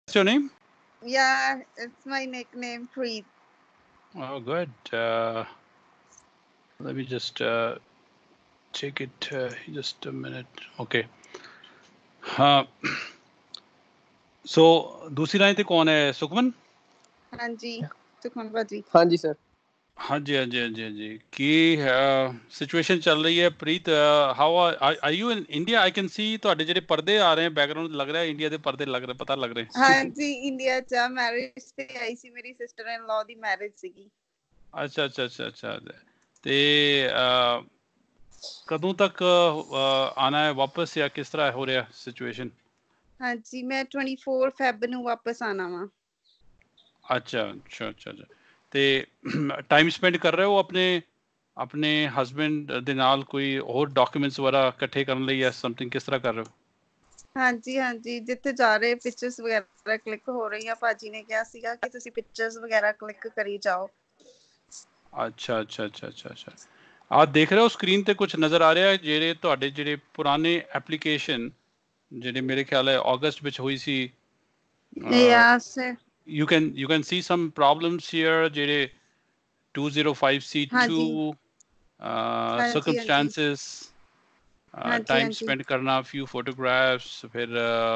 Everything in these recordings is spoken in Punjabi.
your name? Yeah, it's my nickname, Preet. Oh, good. Let me just check it. Just a minute. Okay. So, दूसरी लाइन पे कौन है? सुखमन? हाँ जी, सुखमन भाजी। हाँ जी सर। हाँ जी, हाँ जी, हाँ जी, हाँ जी। की सिचुएशन चल रही है Preet. How are you in India? I can see ਤੁਹਾਡੇ ਜਿਹੜੇ ਪਰਦੇ ਆ ਰਹੇ हैं बैकग्राउंड लग रहा है इंडिया ਦੇ ਪਰਦੇ ਲੱਗ ਰਹੇ, ਪਤਾ ਲੱਗ ਰਹੇ। हाँ जी, ਇੰਡੀਆ ਚ ਮੈਰਿਜ ਤੇ ਆਈ ਸੀ, ਮੇਰੀ ਸਿਸਟਰ ਇਨ ਲਾ ਦੀ ਮੈਰਿਜ ਸੀਗੀ। ਅੱਛਾ ਅੱਛਾ ਅੱਛਾ ਅੱਛਾ। ਤੇ ਕਦੋਂ ਤੱਕ ਆਣਾ ਹੈ ਵਾਪਸ ਜਾਂ ਕਿਸ ਤਰ੍ਹਾਂ ਹੋ ਰਿਹਾ ਸਿਚੁਏਸ਼ਨ? हाँ जी, मैं 24 ਫੈਬ ਨੂੰ ਵਾਪਸ ਆਣਾ ਵਾ। ਅੱਛਾ ਅੱਛਾ ਅੱਛਾ ਅੱਛਾ। ਤੇ ਟਾਈਮ ਸਪੈਂਡ ਕਰ ਰਹੇ ਹੋ ਆਪਣੇ ਹਸਬੈਂਡ ਦੇ ਨਾਲ, ਕੋਈ ਹੋਰ ਡਾਕੂਮੈਂਟਸ ਵਗੈਰਾ ਇਕੱਠੇ ਕਰਨ ਲਈ ਜਾਂ ਸਮਥਿੰਗ, ਕਿਸ ਤਰ੍ਹਾਂ ਕਰ ਰਹੇ ਹੋ? ਹਾਂਜੀ ਹਾਂਜੀ, ਜਿੱਥੇ ਜਾ ਰਹੇ ਪਿਕਚਰਸ ਵਗੈਰਾ ਕਲਿੱਕ ਹੋ ਰਹੀਆਂ, ਭਾਜੀ ਨੇ ਕਿਹਾ ਸੀਗਾ ਕਿ ਤੁਸੀਂ ਪਿਕਚਰਸ ਵਗੈਰਾ ਕਲਿੱਕ ਕਰੀ ਜਾਓ। ਅੱਛਾ ਅੱਛਾ ਅੱਛਾ ਅੱਛਾ ਅੱਛਾ। ਆਹ ਦੇਖ ਰਹੇ ਹੋ ਸਕਰੀਨ ਤੇ ਕੁਝ ਨਜ਼ਰ ਆ ਰਿਹਾ ਜਿਹੜੇ ਤੁਹਾਡੇ ਜਿਹੜੇ ਪੁਰਾਣੇ ਐਪਲੀਕੇਸ਼ਨ ਜਿਹੜੇ ਮੇਰੇ ਖਿਆਲ ਹੈ ਅਗਸਤ ਵਿੱਚ ਹੋਈ ਸੀ? Yes you can see some problems here ਜਿਹੜੇ 205C2 circumstances, time spent करना, few photographs, फिर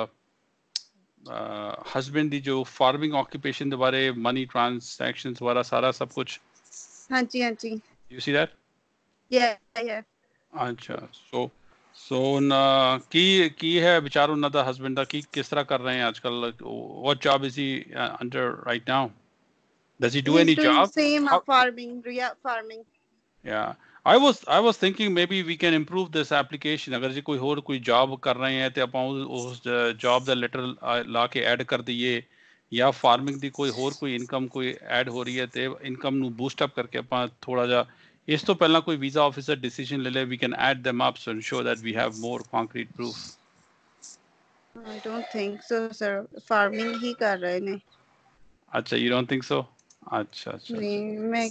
husband ਦੀ जो farming occupation ਦੇ ਬਾਰੇ, money transactions ਵਾਲਾ ਸਾਰਾ ਸਭ ਕੁਝ। ਹਾਂਜੀ ਹਾਂਜੀ। You see that? yeah ਅੱਛਾ। so ਕੀ ਹੈ ਵਿਚਾਰ ਉਹਨਾਂ ਦਾ husband ਦਾ, ਕਿਸ ਤਰ੍ਹਾਂ ਕਰ ਰਹੇ हैं आजकल? what job is he under right now? Does he do any job? Same farming. Yeah, I was thinking maybe we can improve this application. अगर जी कोई job कर रहे हैं तो ਆਪਾਂ उस job ਦਾ letter ਲਾ ਕੇ add ਕਰ ਦਈਏ, ਜਾਂ farming ਦੀ कोई income कोई add ਹੋ ਰਹੀ ਹੈ ਤੇ income ਨੂੰ boost up ਕਰਕੇ ਆਪਾਂ ਥੋੜਾ ਜਿਹਾ ਇਸ ਤੋਂ ਪਹਿਲਾਂ ਕੋਈ visa officer decision ਲੈ ਲੇ, we can add them up so ensure that we have more concrete proof. I don't think so sir, farming ਹੀ ਕਰ ਰਹੇ ਨੇ। ਅੱਛਾ, you don't think so? ਅੱਛਾ ਅੱਛਾ। ਨਹੀਂ, ਮੈਂ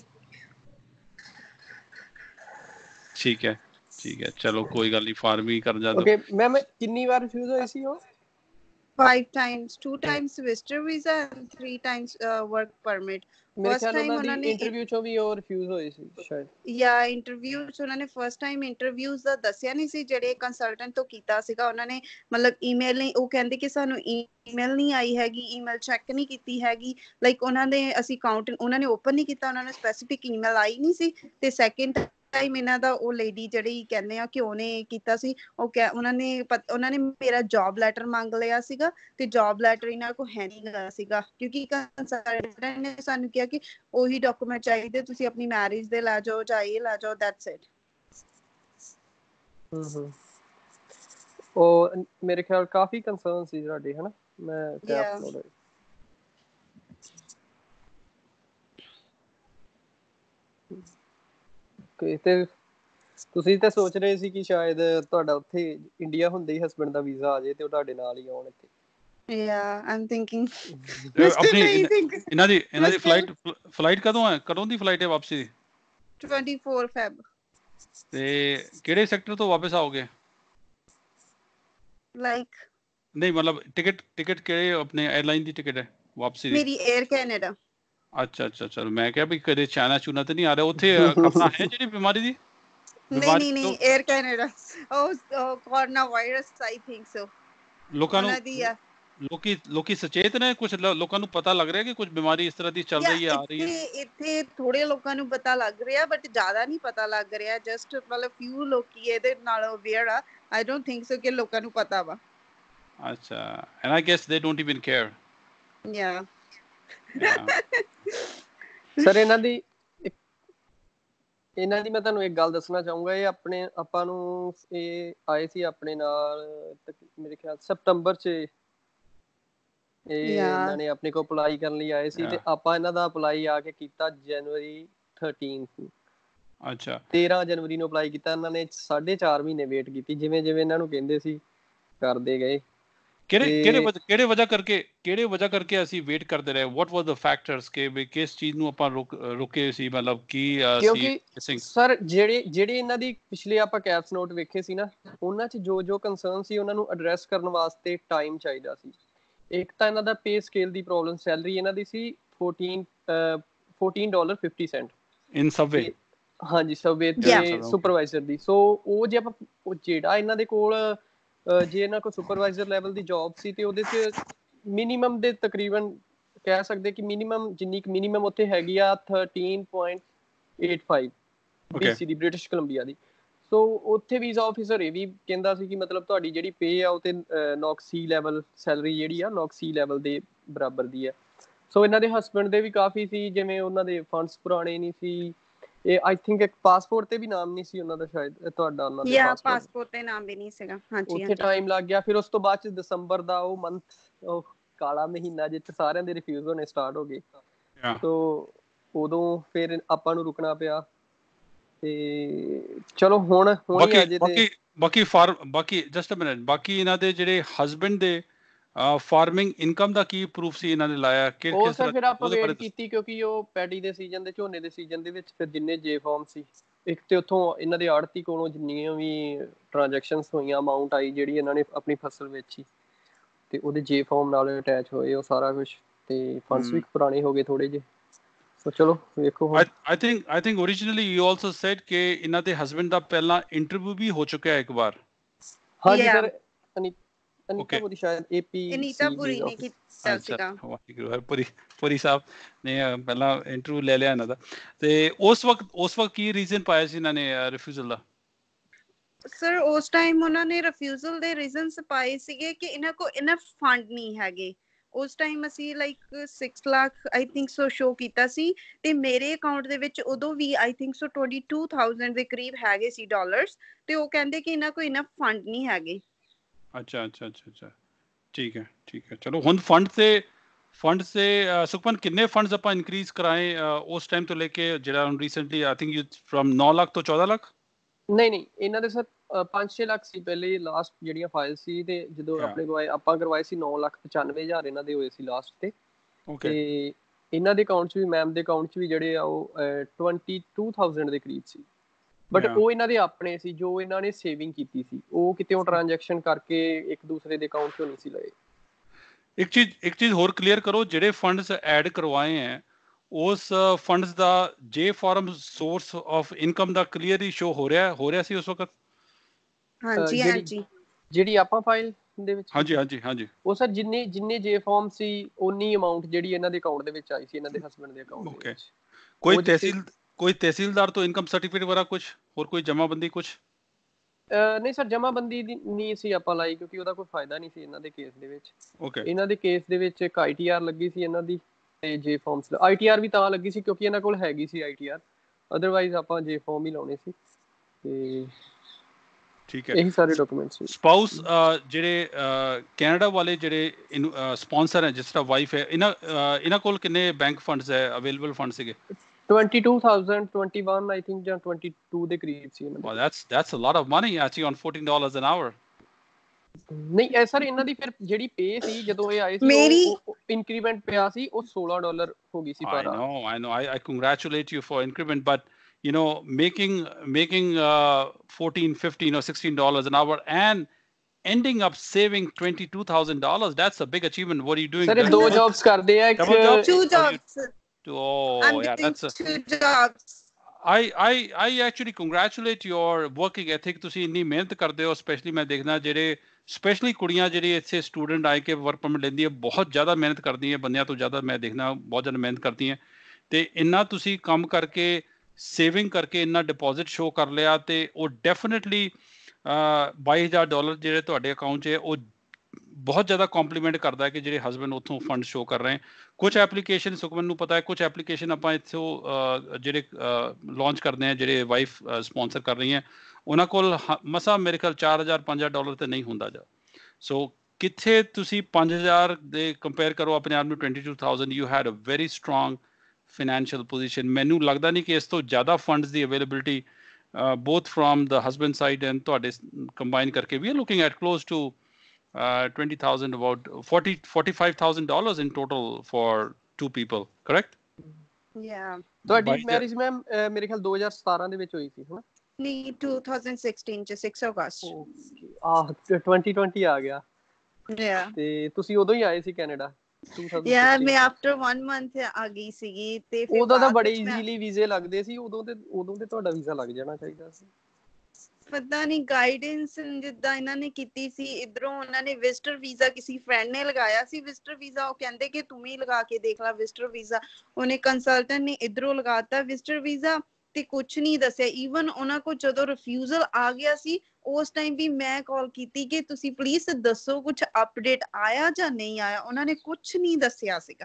ਠੀਕ ਹੈ ਚਲੋ ਕੋਈ ਗੱਲ ਨਹੀਂ, ਫਾਰਮਿੰਗ ਕਰ ਜਾ। ਓਕੇ ਮੈਮ, ਕਿੰਨੀ ਵਾਰ ਰਿਫਿਊਜ਼ ਹੋਈ ਸੀ ਉਹ? 5 times, 2 times visitor visa and 3 times work permit. First time ਉਹਨਾਂ ਦੀ ਇੰਟਰਵਿਊ ਚੋਂ ਵੀ ਉਹ ਰਿਫਿਊਜ਼ ਹੋਈ ਸੀ ਸ਼ਾਇਦ। ਜਾਂ ਇੰਟਰਵਿਊ ਚ ਉਹਨਾਂ ਨੇ ਫਸਟ ਟਾਈਮ ਇੰਟਰਵਿਊਜ਼ ਦਾ ਦੱਸਿਆ ਨਹੀਂ ਸੀ, ਜਿਹੜੇ ਕੰਸਲਟੈਂਟ ਤੋਂ ਕੀਤਾ ਸੀਗਾ ਉਹਨਾਂ ਨੇ, ਮਤਲਬ ਈਮੇਲ ਨਹੀਂ, ਉਹ ਕਹਿੰਦੇ ਕਿ ਸਾਨੂੰ ਈਮੇਲ ਨਹੀਂ ਆਈ ਹੈਗੀ, ਈਮੇਲ ਚੈੱਕ ਨਹੀਂ ਕੀਤੀ ਹੈਗੀ, ਲਾਈਕ ਉਹਨਾਂ ਦੇ ਅਸੀਂ ਅਕਾਊਂਟ ਉਹਨਾਂ ਨੇ ਓਪਨ ਨਹੀਂ ਕੀਤਾ, ਉਹਨਾਂ ਨੇ ਸਪੈਸੀਫਿਕ ਈਮੇਲ ਆਈ ਨਹੀਂ ਸੀ। ਤੇ ਸੈਕਿੰਡ ਟਾਈਮ ਇਹਨਾਂ ਦਾ ਉਹ ਲੇਡੀ ਜਿਹੜੀ ਕਹਿੰਦੇ ਆ ਕਿ ਉਹਨੇ ਕੀਤਾ ਸੀ, ਉਹਨਾਂ ਨੇ ਮੇਰਾ ਜੌਬ ਲੈਟਰ ਮੰਗ ਲਿਆ ਸੀਗਾ, ਤੇ ਜੌਬ ਲੈਟਰ ਇਹਨਾਂ ਕੋਲ ਹੈ ਨਹੀਂ ਗਾ ਸੀਗਾ, ਕਿਉਂਕਿ ਕੰਸਲਟੈਂਟ ਨੇ ਸਾਨੂੰ ਕਿਹਾ ਕਿ ਉਹੀ ਡਾਕੂਮੈਂਟ ਚਾਹੀਦੇ, ਤੁਸੀਂ ਆਪਣੀ ਮੈਰਿਜ ਦੇ ਲੈ ਜਾਓ ਜਾਂ ਇਹ ਲੈ ਜਾਓ, ਦੈਟਸ ਇਟ। ਉਹ ਮੇਰੇ ਖਿਆਲ ਕਾਫੀ ਕੰਸਰਨ ਸੀ ਤੁਹਾਡੇ, ਹਨਾ? ਮੈਂ ਤੇ ਤੁਸੀਂ ਤਾਂ ਸੋਚ ਰਹੇ ਸੀ ਕਿ ਸ਼ਾਇਦ ਤੁਹਾਡਾ ਉੱਥੇ ਇੰਡੀਆ ਹੁੰਦੇ ਹੀ ਹਸਬੈਂਡ ਦਾ ਵੀਜ਼ਾ ਆ ਜਾਏ ਤੇ ਉਹ ਤੁਹਾਡੇ ਨਾਲ ਹੀ ਆਉਣ ਇੱਥੇ। Yeah, I'm thinking ਇਹਨਾਂ ਦੀ ਫਲਾਈਟ ਕਦੋਂ ਦੀ ਫਲਾਈਟ ਹੈ ਵਾਪਸੀ ਦੀ? 24 ਫੈਬ। ਤੇ ਕਿਹੜੇ ਸੈਕਟਰ ਤੋਂ ਵਾਪਸ ਆਓਗੇ? ਲਾਈਕ ਨਹੀਂ ਮਤਲਬ ਟਿਕਟ ਕਿਹੜੇ ਆਪਣੇ 에ਅਰਲਾਈਨ ਦੀ ਟਿਕਟ ਹੈ ਵਾਪਸੀ ਦੀ? ਮੇਰੀ 에ਅਰ ਕੈਨੇਡਾ। ਅੱਛਾ ਚਲੋ, ਮੈਂ ਕਿਹਾ ਵੀ ਕਦੇ ਚਾਈਨਾ ਚੂਨਾ ਤੇ ਨਹੀਂ ਆ ਰਿਹਾ ਉੱਥੇ? ਆਪਣਾ ਹੈ ਜਿਹੜੀ ਬਿਮਾਰੀ ਦੀ? ਨਹੀਂ 에ਅਰ ਕੈਨੇਡਾ। ਉਹ corona virus, I think so. ਲੋਕੀ ਸੁਚੇਤ ਨੇ? ਕੁਝ ਲੋਕਾਂ ਨੂੰ ਪਤਾ ਲੱਗ ਰਿਹਾ ਕਿ ਕੁਝ ਬਿਮਾਰੀ ਇਸ ਤਰ੍ਹਾਂ ਦੀ ਚੱਲ ਰਹੀ ਹੈ, ਆ ਰਹੀ ਹੈ? ਇੱਥੇ ਥੋੜੇ ਲੋਕਾਂ ਨੂੰ ਪਤਾ ਲੱਗ ਰਿਹਾ, ਬਟ ਜ਼ਿਆਦਾ ਨਹੀਂ ਪਤਾ ਲੱਗ ਰਿਹਾ, ਜਸਟ ਮਤਲਬ ਫਿਊ ਲੋਕੀ ਇਹਦੇ ਨਾਲ ਅਵੇਅਰ ਆ। ਆਈ ਡੋਨਟ ਥਿੰਕ ਸੋ ਕਿ ਲੋਕਾਂ ਨੂੰ ਪਤਾ ਵਾ। ਅੱਛਾ, and I guess they don't even care. Yeah sir, ਇਹਨਾਂ ਦੀ ਮੈਂ ਤੁਹਾਨੂੰ ਇੱਕ ਗੱਲ ਦੱਸਣਾ ਚਾਹੂੰਗਾ। ਇਹ ਆਪਾਂ ਨੂੰ ਇਹ ਆਏ ਸੀ ਆਪਣੇ ਨਾਲ ਮੇਰੇ ਖਿਆਲ ਸਤੰਬਰ 'ਚ। ਇਹਨਾਂ ਨੇ ਆਪਣੇ ਕੋਲ ਅਪਲਾਈ ਕਰਨ ਲਈ ਆਏ ਸੀ, ਤੇ ਆਪਾਂ ਇਹਨਾਂ ਦਾ ਅਪਲਾਈ ਆ ਕੇ ਕੀਤਾ ਜਨਵਰੀ 13 ਨੂੰ। ਅੱਛਾ, 13 ਜਨਵਰੀ ਨੂੰ ਅਪਲਾਈ ਕੀਤਾ। ਇਹਨਾਂ ਨੇ 4.5 ਮਹੀਨੇ ਵੇਟ ਕੀਤੀ, ਜਿਵੇਂ ਇਹਨਾਂ ਨੂੰ ਕਹਿੰਦੇ ਸੀ ਕਰਦੇ ਗਏ। ਕਿਹੜੇ ਵਜ੍ਹਾ ਕਰਕੇ ਅਸੀਂ ਵੇਟ ਕਰਦੇ ਰਹੇ? ਵਾਟ ਵਾਸ ਦ ਫੈਕਟਰਸ ਕਿ ਕਿਸ ਚੀਜ਼ ਨੂੰ ਆਪਾਂ ਰੁਕੇ ਸੀ, ਮਤਲਬ ਕੀ? ਕਿਉਂਕਿ ਸਰ ਜਿਹੜੇ ਇਹਨਾਂ ਦੀ ਪਿਛਲੇ ਆਪਾਂ ਕੈਪਸ ਨੋਟ ਵੇਖੇ ਸੀ ਨਾ, ਉਹਨਾਂ 'ਚ ਜੋ ਕੰਸਰਨ ਸੀ ਉਹਨਾਂ ਨੂੰ ਐਡਰੈਸ ਕਰਨ ਵਾਸਤੇ ਟਾਈਮ ਚਾਹੀਦਾ ਸੀ। ਇੱਕ ਤਾਂ ਇਹਨਾਂ ਦਾ ਪੇ ਸਕੇਲ ਦੀ ਪ੍ਰੋਬਲਮ, ਸੈਲਰੀ ਇਹਨਾਂ ਦੀ ਸੀ $14.50 ਇਨ ਸਬਵੇ। ਹਾਂਜੀ ਸਬਵੇ ਤੇ ਸੁਪਰਵਾਈਜ਼ਰ ਦੀ। ਸੋ ਉਹ ਜੇ ਆਪਾਂ ਜਿਹੜਾ ਇਹਨਾਂ ਦੇ ਕੋਲ ਜੇ ਇਹਨਾਂ ਕੋਲ ਸੁਪਰਵਾਈਜ਼ਰ ਲੈਵਲ ਦੀ ਜੌਬ ਸੀ ਤੇ ਉਹਦੇ 'ਚ ਮਿਨੀਮਮ ਦੇ ਤਕਰੀਬਨ ਕਹਿ ਸਕਦੇ ਕਿ ਮਿਨੀਮਮ ਜਿੰਨੀ ਕੁ ਮਿਨੀਮਮ ਉੱਥੇ ਹੈਗੀ ਆ 13.85 BC ਦੀ, ਬ੍ਰਿਟਿਸ਼ ਕੋਲੰਬੀਆ ਦੀ। ਸੋ ਉੱਥੇ ਵੀਜ਼ਾ ਆਫਿਸਰ ਇਹ ਵੀ ਕਹਿੰਦਾ ਸੀ ਕਿ ਮਤਲਬ ਤੁਹਾਡੀ ਜਿਹੜੀ ਪੇ ਆ ਉਹ ਤੇ ਨੌਕਸੀ ਲੈਵਲ ਸੈਲਰੀ ਜਿਹੜੀ ਆ ਨੌਕਸੀ ਲੈਵਲ ਦੇ ਬਰਾਬਰ ਦੀ ਹੈ। ਸੋ ਇਹਨਾਂ ਦੇ ਹਸਬੈਂਡ ਦੇ ਵੀ ਕਾਫੀ ਸੀ, ਜਿਵੇਂ ਉਹਨਾਂ ਦੇ ਫੰਡਸ ਪੁਰਾਣੇ ਨਹੀਂ ਸੀ। ਇਹ ਆਈ ਥਿੰਕ ਇੱਕ ਪਾਸਪੋਰਟ ਤੇ ਵੀ ਨਾਮ ਨਹੀਂ ਸੀ ਉਹਨਾਂ ਦਾ, ਸ਼ਾਇਦ ਤੁਹਾਡਾ ਉਹਨਾਂ ਦੇ ਪਾਸਪੋਰਟ ਤੇ ਨਾਮ ਵੀ ਨਹੀਂ ਸੀਗਾ। ਹਾਂਜੀ, ਉੱਥੇ ਟਾਈਮ ਲੱਗ ਗਿਆ। ਫਿਰ ਉਸ ਤੋਂ ਬਾਅਦ ਚ ਦਸੰਬਰ ਦਾ ਉਹ ਮੰਥ, ਉਹ ਕਾਲਾ ਮਹੀਨਾ ਜਿੱਥੇ ਸਾਰਿਆਂ ਦੇ ਰਿਫਿਊਜ਼ ਹੋਣੇ ਸਟਾਰਟ ਹੋ ਗਏ। ਸੋ ਉਦੋਂ ਫਿਰ ਆਪਾਂ ਨੂੰ ਰੁਕਣਾ ਪਿਆ ਤੇ ਚਲੋ ਹੁਣ ਹੀ ਅਜੇ ਤੇ ਬਾਕੀ ਜਸਟ ਅ ਮਿੰਟ, ਬਾਕੀ ਇਹਨਾਂ ਦੇ ਜਿਹੜੇ ਹਸਬੈਂਡ ਦੇ ਫਾਰਮਿੰਗ ਇਨਕਮ ਦਾ ਕੀ ਪ੍ਰੂਫ ਸੀ ਇਹਨਾਂ ਨੇ ਲਾਇਆ? ਉਹ ਸਰ ਫਿਰ ਆਪਾਂ ਵੇਟ ਕੀਤੀ ਕਿਉਂਕਿ ਉਹ ਪੈਡੀ ਦੇ ਸੀਜ਼ਨ ਦੇ, ਝੋਨੇ ਦੇ ਸੀਜ਼ਨ ਦੇ ਵਿੱਚ ਫਿਰ ਜਿੰਨੇ ਜੇ ਫਾਰਮ ਸੀ, ਇੱਕ ਤੇ ਉੱਥੋਂ ਇਹਨਾਂ ਦੇ ਆੜਤੀ ਕੋਲੋਂ ਜਿੰਨੀਆਂ ਵੀ ਟ੍ਰਾਂਜੈਕਸ਼ਨਸ ਹੋਈਆਂ, ਅਮਾਊਂਟ ਆਈ ਜਿਹੜੀ ਇਹਨਾਂ ਨੇ ਆਪਣੀ ਫਸਲ ਵੇਚੀ ਤੇ ਉਹਦੇ ਜੇ ਫਾਰਮ ਨਾਲ ਅਟੈਚ ਹੋਏ ਉਹ ਸਾਰਾ ਕੁਝ, ਤੇ ਫੰਡਸ ਵੀ ਪੁਰਾਣੇ ਹੋ ਗਏ ਥੋੜੇ ਜਿਹੇ। ਸੋ ਚਲੋ ਵੇਖੋ। I think originally you also said ਕਿ ਇਹਨਾਂ ਦੇ ਹਸਬੈਂਡ ਦਾ ਪਹਿਲਾਂ ਇੰਟਰਵਿਊ ਵੀ ਹੋ ਚੁੱਕਿਆ ਇੱਕ ਵਾਰ। ਹਾਂਜੀ ਸਰ, ਅਨੀਤਾ ਪੁਰੀ ਸ਼ਾਇਦ ਅਨੀਤਾ ਪੁਰੀ ਨੇ ਕੀਤਾ ਸੀਗਾ। ਪੁਰੀ ਸਾਹਿਬ ਨੇ ਪਹਿਲਾਂ ਇੰਟਰਵਿਊ ਲੈ ਲਿਆ ਇਹਨਾਂ ਦਾ। ਤੇ ਉਸ ਵਕਤ ਕੀ ਰੀਜ਼ਨ ਪਾਇਆ ਸੀ ਇਹਨਾਂ ਨੇ ਰਿਫਿਊਜ਼ਲ ਦਾ? ਸਰ ਉਸ ਟਾਈਮ ਉਹਨਾਂ ਨੇ ਰਿਫਿਊਜ਼ਲ ਦੇ ਰੀਜ਼ਨਸ ਪਾਏ ਸੀਗੇ ਕਿ ਇਹਨਾਂ ਕੋਲ ਇਨਫ ਫੰਡ ਨਹੀਂ ਹੈਗੇ। ਉਸ ਟਾਈਮ ਅਸੀਂ like 6 lakh I think so show ਕੀਤਾ ਸੀ ਤੇ ਮੇਰੇ ਅਕਾਊਂਟ ਦੇ ਵਿੱਚ ਉਦੋਂ ਵੀ ਆਈ ਥਿੰਕ ਸੋ 22,000 ਦੇ ਕਰੀਬ ਹੈਗੇ ਸੀ ਡਾਲਰਸ, ਤੇ ਉਹ ਕਹਿੰਦੇ ਕਿ ਇਹਨਾਂ ਕੋਲ ਇਨਫ ਫੰਡ ਨਹੀਂ ਹੈਗੇ। ਅੱਛਾ ਠੀਕ ਹੈ ਚਲੋ ਹੁਣ ਫੰਡ ਸੇ ਸੁਖਮਨ ਕਿੰਨੇ ਫੰਡਸ ਆਪਾਂ ਇਨਕਰੀਜ਼ ਕਰਾਏ ਉਸ ਟਾਈਮ ਤੋਂ ਲੈ ਕੇ ਜਿਹੜਾ ਹੁਣ recently I think you from 9 lakh ਤੋਂ 14 ਲੱਖ? ਨਹੀਂ ਇਹਨਾਂ ਦੇ ਸਰ 5-6 ਲੱਖ ਸੀ ਪਹਿਲੇ ਲਾਸਟ ਜਿਹੜੀਆਂ ਫਾਈਲ ਸੀ, ਤੇ ਜਦੋਂ ਆਪਣੇ ਕੋਲ ਆਪਾਂ ਕਰਵਾਏ ਸੀ 9,95,000 ਇਹਨਾਂ ਦੇ ਹੋਏ ਸੀ ਲਾਸਟ ਤੇ। ਤੇ ਇਹਨਾਂ ਦੇ ਅਕਾਊਂਟ 'ਚ ਵੀ, ਮੈਮ ਦੇ ਅਕਾਊਂਟ 'ਚ ਵੀ ਜਿਹੜੇ ਆ ਉਹ 22,000 ਦੇ ਕਰੀਬ ਸੀ। ਬਟ ਉਹ ਇਹਨਾਂ ਦੇ ਆਪਣੇ ਸੀ ਜੋ ਇਹਨਾਂ ਨੇ ਸੇਵਿੰਗ ਕੀਤੀ ਸੀ, ਉਹ ਕਿਤੇ ਉਹ ਟ੍ਰਾਂਜੈਕਸ਼ਨ ਕਰਕੇ ਇੱਕ ਦੂਸਰੇ ਦੇ ਅਕਾਊਂਟ 'ਚੋਂ ਨਹੀਂ ਸੀ ਲਏ। ਇੱਕ ਚੀਜ਼ ਹੋਰ ਕਲੀਅਰ ਕਰੋ, ਜਿਹੜੇ ਫੰਡਸ ਐਡ ਕਰਵਾਏ ਹੈ ਉਸ ਫੰਡਸ ਦਾ ਜੇ ਫਾਰਮ ਸੋਰਸ ਆਫ ਇਨਕਮ ਦਾ ਕਲੀਅਰਲੀ ਸ਼ੋ ਹੋ ਰਿਹਾ ਸੀ ਉਸ ਵਕਤ? ਹਾਂਜੀ ਜਿਹੜੀ ਆਪਾਂ ਫਾਈਲ ਦੇ ਵਿੱਚ, ਹਾਂਜੀ ਉਹ ਸਰ ਜਿੰਨੇ ਜੇ ਫਾਰਮ ਸੀ ਉਨੀ ਅਮਾਉਂਟ ਜਿਹੜੀ ਇਹਨਾਂ ਦੇ ਅਕਾਊਂਟ ਦੇ ਵਿੱਚ ਆਈ ਸੀ, ਇਹਨਾਂ ਦੇ ਹਸਬੈਂਡ ਦੇ ਅਕਾਊਂਟ ਦੇ ਵਿੱਚ। ਕੋਈ ਤਹਿਸੀਲਦਾਰ ਤੋਂ ਇਨਕਮ ਸਰਟੀਫਿਕੇਟ ਵਗੈਰਾ ਕੁਝ ਹੋਰ ਕੋਈ ਜਮਾਬੰਦੀ ਕੁਝ? ਨਹੀਂ ਸਰ, ਜਮਾਬੰਦੀ ਨਹੀਂ ਸੀ ਆਪਾਂ ਲਾਈ ਕਿਉਂਕਿ ਉਹਦਾ ਕੋਈ ਫਾਇਦਾ ਨਹੀਂ ਸੀ ਇਹਨਾਂ ਦੇ ਕੇਸ ਦੇ ਵਿੱਚ। ਇਹਨਾਂ ਦੇ ਕੇਸ ਦੇ ਵਿੱਚ ਇੱਕ ITR ਲੱਗੀ ਸੀ ਇਹਨਾਂ ਦੀ, ਤੇ ਜੇ ਫਾਰਮਸ ITR ਵੀ ਤਾਂ ਲੱਗੀ ਸੀ ਕਿਉਂਕਿ ਇਹਨਾਂ ਕੋਲ ਹੈਗੀ ਸੀ ITR, ਅਦਰਵਾਈਜ਼ ਆਪਾਂ ਜੇ ਫਾਰਮ ਹੀ ਲਾਉਣੇ ਸੀ। ਤੇ ਠੀਕ ਹੈ, ਇਹੀ ਸਾਰੇ ਡਾਕੂਮੈਂਟਸ। ਸਪਾਊਸ ਜਿਹੜੇ ਕੈਨੇਡਾ ਵਾਲੇ ਜਿਹੜੇ ਸਪਾਂਸਰ ਹੈ, ਜਿਸ ਤਰ੍ਹਾਂ ਵਾਈਫ ਹੈ, ਇਹਨਾਂ ਕੋਲ ਕਿੰਨੇ ਬੈਂਕ ਫੰਡਸ ਹੈ, ਅਵੇਲੇਬਲ ਫੰਡ ਸੀਗੇ? 22,000, 21 I think ਜਾਂ 22 ਦੇ ਕਰੀਬ ਸੀ ਇਹਨਾਂ ਦੇ। Well, that's a lot of money actually on $14 an hour. ਨਹੀਂ ਸਰ, ਇਹਨਾਂ ਦੀ ਫਿਰ ਜਿਹੜੀ ਪੇ ਸੀ ਜਦੋਂ ਇਹ ਆਏ ਸੀ ਉਹ ਇਨਕਰੀਮੈਂਟ ਪਿਆ ਸੀ, ਉਹ $16 ਹੋ ਗਈ ਸੀ ਪਰ hour. I know. I congratulate you for increment, but you know, making $14, $15 or $16 an hour and ending up saving $22,000, that's a big achievement. What are you doing? Sir, ਦੋ jobs ਕਰਦੇ ਆ, two jobs. Oh yeah, that's two jobs. I actually congratulate your working ethic. ਤੁਸੀਂ ਇੰਨੀ ਮਿਹਨਤ ਕਰਦੇ ਹੋ, ਸਪੈਸ਼ਲੀ ਮੈਂ ਦੇਖਦਾ ਜਿਹੜੇ ਸਪੈਸ਼ਲੀ ਕੁੜੀਆਂ ਜਿਹੜੀ ਇੱਥੇ ਸਟੂਡੈਂਟ ਆਏ ਕੇ ਵਰਕ ਪਰਮਿਟ ਲੈਂਦੀ ਹੈ, ਬਹੁਤ ਜ਼ਿਆਦਾ ਮਿਹਨਤ ਕਰਦੀ ਹੈ, ਬੰਦਿਆਂ ਤੋਂ ਜ਼ਿਆਦਾ ਮੈਂ ਦੇਖਦਾ ਬਹੁਤ ਜ਼ਿਆਦਾ ਮਿਹਨਤ ਕਰਦੀ ਹੈ। ਤੇ ਇੰਨਾ ਤੁਸੀਂ ਕੰਮ ਕਰਕੇ ਸੇਵਿੰਗ ਕਰਕੇ ਇੰਨਾ ਡਿਪੋਜ਼ਿਟ ਸ਼ੋ ਕਰ ਲਿਆ, ਤੇ ਉਹ ਡੈਫੀਨੇਟਲੀ $22,000 ਜਿਹੜੇ ਤੁਹਾਡੇ ਅਕਾਊਂਟ 'ਚ ਹੈ ਉਹ ਬਹੁਤ ਜ਼ਿਆਦਾ ਕੰਪਲੀਮੈਂਟ ਕਰਦਾ ਹੈ ਕਿ ਜਿਹੜੇ ਹਸਬੈਂਡ ਉੱਥੋਂ ਫੰਡ ਸ਼ੋ ਕਰ ਰਹੇ। ਕੁਝ ਐਪਲੀਕੇਸ਼ਨ ਸੁਖਮਨ ਨੂੰ ਪਤਾ ਹੈ, ਕੁਝ ਐਪਲੀਕੇਸ਼ਨ ਆਪਾਂ ਇੱਥੋਂ ਜਿਹੜੇ ਲਾਂਚ ਕਰਦੇ ਹਾਂ, ਜਿਹੜੇ ਵਾਈਫ ਸਪਾਂਸਰ ਕਰ ਰਹੀ ਹੈ, ਉਹਨਾਂ ਕੋਲ ਮਸਾ ਮੇਰੇ ਖਿਆਲ $4,000-5,000 ਤੇ ਨਹੀਂ ਹੁੰਦਾ ਜਾ। ਸੋ ਕਿੱਥੇ ਤੁਸੀਂ 5,000 ਦੇ ਕੰਪੇਅਰ ਕਰੋ ਆਪਣੇ ਆਪ ਨੂੰ 22,000, you had a very strong financial position. ਮੈਨੂੰ ਲੱਗਦਾ ਨਹੀਂ ਕਿ ਇਸ ਤੋਂ ਜ਼ਿਆਦਾ ਫੰਡਸ ਦੀ availability both from the husband side and ਤੁਹਾਡੇ combine ਕਰਕੇ we are looking at close to 20,000, about $45,000 in total for two people, correct? Yeah. ਤੁਹਾਡੀ ਮੈਰਿਜ ਮੈਮ ਮੇਰੇ ਖਿਆਲ 2017 ਦੇ ਵਿੱਚ ਹੋਈ ਸੀ ਹਨਾ? ਨਹੀਂ, 2016 ਚ 6 ਅਗਸਤ। 2020 ਆ ਗਿਆ। ਤੇ ਤੁਸੀਂ ਉਦੋਂ ਹੀ ਆਏ ਸੀ ਕੈਨੇਡਾ 2016 ਮੈਂ ਆਫਟਰ 1 ਮੰਥ ਆ ਗਈ ਸੀਗੀ ਤੇ ਫਿਰ ਉਦੋਂ ਤਾਂ ਬਾਅਦ ਬੜੇ ਵਿੱਚ ਮੈਂ ਈਜ਼ੀਲੀ ਵੀਜ਼ੇ ਲੱਗਦੇ ਸੀ, ਉਦੋਂ ਤੇ ਤੁਹਾਡਾ ਵੀਜ਼ਾ ਲੱਗ ਜਾਣਾ ਚਾਹੀਦਾ ਸੀ। ਪਤਾ ਨਹੀਂ ਗਾਈਡੈਂਸ ਜਿੱਦਾਂ ਇਹਨਾਂ ਨੇ ਕੀਤੀ ਸੀ ਇਧਰੋਂ, ਉਹਨਾਂ ਨੇ ਵਿਜ਼ਟਰ ਵੀਜ਼ਾ ਕਿਸੇ ਫਰੈਂਡ ਨੇ ਲਗਾਇਆ ਸੀ ਵਿਜ਼ਟਰ ਵੀਜ਼ਾ, ਉਹ ਕਹਿੰਦੇ ਕਿ ਤੂੰ ਹੀ ਲਗਾ ਕੇ ਦੇਖ ਲੈ ਵਿਜ਼ਟਰ ਵੀਜ਼ਾ, ਉਹਨੇ ਕੰਸਲਟੈਂਟ ਨੇ ਇਧਰੋਂ ਲਗਾਤਾ ਵਿਜ਼ਟਰ ਵੀਜ਼ਾ ਤੇ ਕੁਝ ਨਹੀਂ ਦੱਸਿਆ। ਈਵਨ ਉਹਨਾਂ ਕੋਲ ਜਦੋਂ ਰਿਫਿਊਜ਼ਲ ਆ ਗਿਆ ਸੀ ਉਸ ਟਾਈਮ ਵੀ ਮੈਂ ਕਾਲ ਕੀਤੀ ਕਿ ਤੁਸੀਂ ਪਲੀਜ਼ ਦੱਸੋ ਕੁਝ ਅਪਡੇਟ ਆਇਆ ਜਾਂ ਨਹੀਂ ਆਇਆ, ਉਹਨਾਂ ਨੇ ਕੁਝ ਨਹੀਂ ਦੱਸਿਆ ਸੀਗਾ।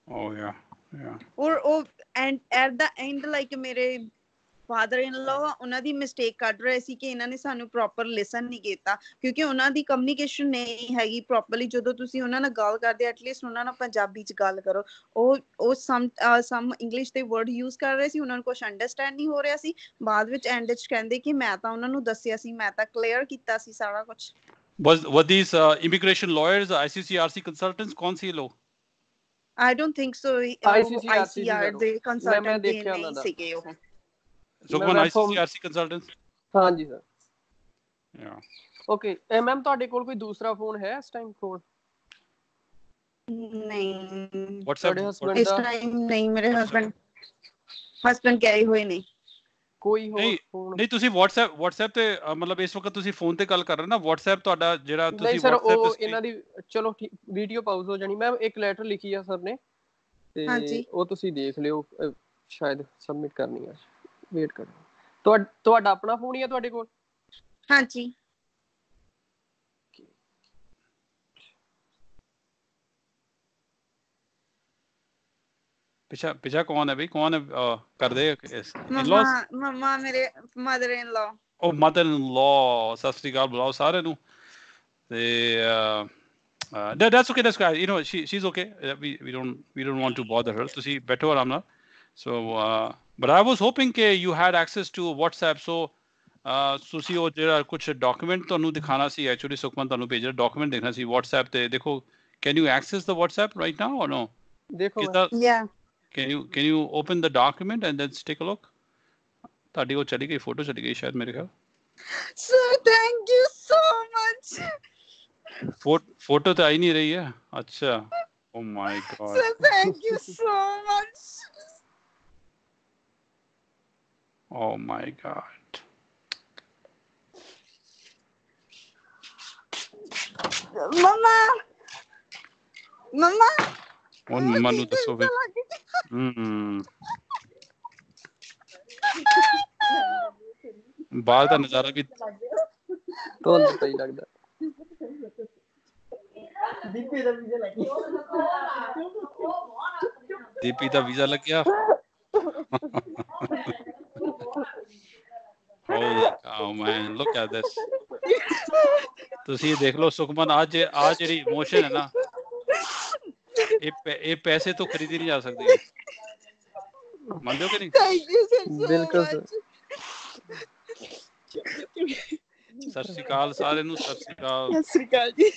ਔਰ ਉਹ ਐਟ ਦਾ ਐਂਡ ਲਾਈਕ ਮੇਰੇ ਫਾਦਰ ਇਨ ਲਾ ਉਹਨਾਂ ਦੀ ਮਿਸਟੇਕ ਕੱਢ ਰਹੇ ਸੀ ਕਿ ਇਹਨਾਂ ਨੇ ਸਾਨੂੰ ਪ੍ਰੋਪਰ ਲਿਸਨ ਨਹੀਂ ਕੀਤਾ, ਕਿਉਂਕਿ ਉਹਨਾਂ ਦੀ ਕਮਿਊਨੀਕੇਸ਼ਨ ਨਹੀਂ ਹੈਗੀ ਪ੍ਰੋਪਰਲੀ। ਜਦੋਂ ਤੁਸੀਂ ਉਹਨਾਂ ਨਾਲ ਗੱਲ ਕਰਦੇ ਐਟਲੀਸਟ ਉਹਨਾਂ ਨਾਲ ਪੰਜਾਬੀ ਚ ਗੱਲ ਕਰੋ। ਉਹ ਸਮ ਇੰਗਲਿਸ਼ ਦੇ ਵਰਡ ਯੂਜ਼ ਕਰ ਰਹੇ ਸੀ, ਉਹਨਾਂ ਨੂੰ ਕੁਝ ਅੰਡਰਸਟੈਂਡ ਨਹੀਂ ਹੋ ਰਿਹਾ ਸੀ। ਬਾਅਦ ਵਿੱਚ ਐਂਡ ਵਿੱਚ ਕਹਿੰਦੇ ਕਿ ਮੈਂ ਤਾਂ ਉਹਨਾਂ ਨੂੰ ਦੱਸਿਆ ਸੀ, ਮੈਂ ਤਾਂ ਕਲੀਅਰ ਕੀਤਾ ਸੀ ਸਾਰਾ ਕੁਝ। were these immigration lawyers, ICCRC consultants? ਕੌਣ ਸੀ ਲੋਕ? I don't think so. ICR ਦੇ ਕੰਸਲਟੈਂਟ ਦੇ ਨਹੀਂ ਸੀਗੇ ਉਹ। Someone ICCRC consultants? ਹਾਂਜੀ ਸਰ। ਓਕੇ ਮੈਮ ਤੁਹਾਡੇ ਕੋਲ ਕੋਈ ਦੂਸਰਾ ਫੋਨ ਹੈ ਇਸ ਟਾਈਮ ਕੋਲ? ਨਹੀਂ WhatsApp ਇਸ ਟਾਈਮ ਨਹੀਂ, ਮੇਰੇ ਹਸਬੈਂਡ ਗਏ ਹੋਏ ਨੇ। ਕੋਈ ਹੋਰ ਫੋਨ ਨਹੀਂ ਤੁਸੀਂ WhatsApp ਤੇ ਮਤਲਬ ਇਸ ਵਕਤ ਤੁਸੀਂ ਫੋਨ ਤੇ ਗੱਲ ਕਰ ਰਹੇ ਨਾ, WhatsApp ਤੁਹਾਡਾ ਜਿਹੜਾ ਤੁਸੀਂ WhatsApp ਉਹ ਇਹਨਾਂ ਦੀ ਚਲੋ ਠੀਕ ਵੀਡੀਓ ਪਾਉਜ਼ ਹੋ ਜਾਣੀ। ਮੈਂ ਇੱਕ ਲੈਟਰ ਲਿਖੀ ਆ ਸਰ ਨੇ ਤੇ ਉਹ ਤੁਸੀਂ ਦੇਖ ਲਿਓ, ਸ਼ਾਇਦ ਸਬਮਿਟ ਕਰਨੀ ਆ, ਵੇਟ ਕਰੋ। ਤੁਹਾਡਾ ਆਪਣਾ ਫੋਨ ਹੀ ਆ ਤੁਹਾਡੇ ਕੋਲ? ਹਾਂਜੀ। ਪਿਛਾ ਕੌਣ ਹੈ ਬਈ, ਕੌਣ ਕਰਦੇ ਮਮਾ ਮੇਰੇ ਮਦਰ ਇਨ ਲਾ। ਉਹ ਮਦਰ ਇਨ ਲਾ, ਸਤਿ ਸ੍ਰੀ ਅਕਾਲ ਬੁਲਾਓ ਸਾਰਿਆਂ ਨੂੰ। ਤੇ that's okay, that's okay, you know she's okay, we don't want to bother her, ਤੁਸੀਂ ਬੈਠੋ ਆਰਾਮ ਨਾਲ। So but I was hoping ਕਿ you had access to WhatsApp, so ਤੁਸੀਂ ਉਹ ਜਿਹੜਾ ਕੁਝ ਡਾਕੂਮੈਂਟ ਤੁਹਾਨੂੰ ਦਿਖਾਣਾ ਸੀ, ਐਕਚੁਅਲੀ ਸੁਖਮਨ ਤੁਹਾਨੂੰ ਭੇਜਿਆ ਡਾਕੂਮੈਂਟ ਦੇਖਣਾ ਸੀ WhatsApp ਤੇ। ਦੇਖੋ can you access the WhatsApp right now or no? ਦੇਖੋ yeah, can you open the document and then take a look? ਤੁਹਾਡੀ ਉਹ ਚਲੀ ਗਈ, ਫੋਟੋ ਚਲੀ ਗਈ ਸ਼ਾਇਦ ਮੇਰੇ ਖਿਆਲ। sir thank you so much। Photo तो आ ही नहीं रही है। अच्छा, oh my god sir thank you so much। oh my god mama ਹੁਣ ਮੰਮਾ ਨੂੰ ਦੱਸੋ ਫਿਰ। ਬਾਹਰ ਦਾ ਨਜ਼ਾਰਾ ਵੀ ਤੁਹਾਨੂੰ ਪਤਾ ਹੀ ਲੱਗਦਾ। ਦੀਪੀ ਦਾ ਵੀਜ਼ਾ ਲੱਗਿਆ। holy cow man, look at this। ਤੁਸੀਂ ਦੇਖ ਲਓ ਸੁਖਮਨ, ਆ ਜਿਹੜੀ ਇਮੋਸ਼ਨ ਹੈ ਨਾ, ਇਹ ਪੈਸੇ ਤੋਂ ਖਰੀਦੀ ਨਹੀਂ ਜਾ ਸਕਦੀ। ਮੰਨਦੇ ਹੋ ਕਿ ਨਹੀਂ? ਬਿਲਕੁਲ ਸਰ। ਸਤਿ ਸ਼੍ਰੀ ਅਕਾਲ ਸਾਰਿਆਂ ਨੂੰ, ਸਤਿ ਸ਼੍ਰੀ ਅਕਾਲ। ਸਤਿ ਸ਼੍ਰੀ ਅਕਾਲ ਜੀ।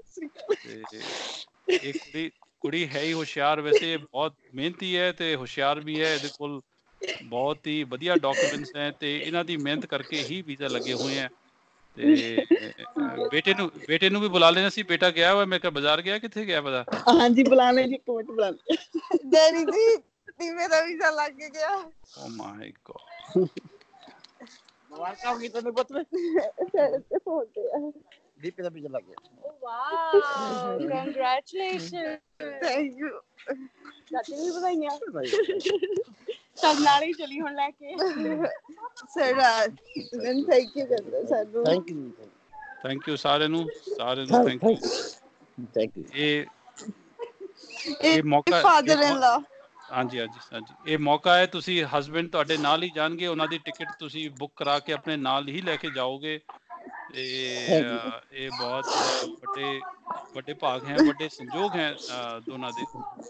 ਤੇ ਇਹ ਕੁੜੀ ਹੈ ਹੀ ਹੁਸ਼ਿਆਰ, ਵੈਸੇ ਬਹੁਤ ਮਿਹਨਤੀ ਹੈ ਤੇ ਹੁਸ਼ਿਆਰ ਵੀ ਹੈ। ਇਹਦੇ ਕੋਲ ਬਹੁਤ ਹੀ ਵਧੀਆ ਡਾਕੂਮੈਂਟਸ ਹੈ ਤੇ ਇਹਨਾਂ ਦੀ ਮਿਹਨਤ ਕਰਕੇ ਹੀ ਵੀਜ਼ਾ ਲੱਗੇ ਹੋਏ ਹੈ। ਤੇ ਬੇਟੇ ਨੂੰ ਵੀ ਬੁਲਾ ਲੈਣਾ ਸੀ, ਬੇਟਾ ਗਿਆ ਹੋਇਆ। ਮੈਂ ਕਿਹਾ ਬਾਜ਼ਾਰ ਗਿਆ, ਕਿੱਥੇ ਗਿਆ ਪਤਾ? ਹਾਂਜੀ ਬੁਲਾ ਲੈ ਜੀ, ਇੱਕ ਮਿੰਟ ਬੁਲਾ ਲੈ। ਡੈਡੀ ਜੀ ਦੀਵੇ ਦਾ ਵੀਜ਼ਾ ਲੱਗ ਗਿਆ। Oh my God. ਮੁਬਾਰਕਾਂ ਕੀ ਤੁਹਾਨੂੰ ਪੁੱਤ ਤੇ ਫੋਨ ਤੇ ਆ ਦੀਪੇ ਦਾ ਵੀਜ਼ਾ ਲੱਗ ਗਿਆ। Wow congratulation. Thank you. ਚਾਚੀ ਵੀ ਵਧਾਈਆਂ। ਸਭ ਨਾਲ ਹੀ ਚਲੀ ਹੁਣ ਲੈ ਕੇ। ਸਰ ਥੈਂਕ ਯੂ ਕਰਦੇ ਸਾਨੂੰ। ਥੈਂਕ ਯੂ ਸਾਰਿਆਂ ਨੂੰ ਥੈਂਕ ਯੂ। ਇਹ ਮੌਕਾ ਫਾਦਰ ਇਨ ਲਾ। ਹਾਂਜੀ ਇਹ ਮੌਕਾ ਹੈ। ਤੁਸੀਂ ਹਸਬੈਂਡ ਤੁਹਾਡੇ ਨਾਲ ਹੀ ਜਾਣਗੇ, ਉਹਨਾਂ ਦੀ ਟਿਕਟ ਤੁਸੀਂ ਬੁੱਕ ਕਰਾ ਕੇ ਆਪਣੇ ਨਾਲ ਹੀ ਲੈ ਕੇ ਜਾਓਗੇ। ਇਹ ਬਹੁਤ ਵੱਡੇ ਭਾਗ ਹੈ, ਵੱਡੇ ਸੰਜੋਗ ਹੈ ਦੋਨਾਂ ਦੇ।